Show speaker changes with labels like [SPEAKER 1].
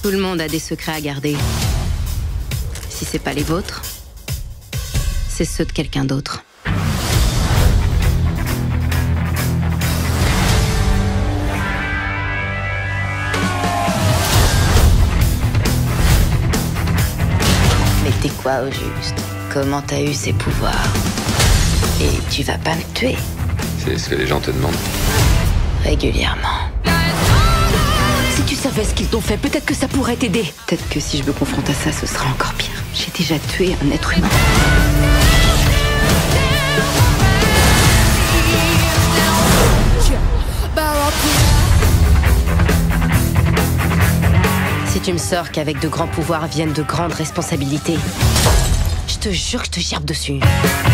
[SPEAKER 1] Tout le monde a des secrets à garder. Si c'est pas les vôtres, c'est ceux de quelqu'un d'autre.
[SPEAKER 2] Mais t'es quoi au juste? Comment t'as eu ces pouvoirs? Et tu vas pas me tuer?
[SPEAKER 3] C'est ce que les gens te demandent.
[SPEAKER 2] Régulièrement.
[SPEAKER 4] Si tu savais ce qu'ils t'ont fait, peut-être que ça pourrait t'aider.
[SPEAKER 2] Peut-être que si je me confronte à ça, ce sera encore pire. J'ai déjà tué un être humain.
[SPEAKER 1] Si tu me sors qu'avec de grands pouvoirs viennent de grandes responsabilités, je te jure que je te gerbe dessus.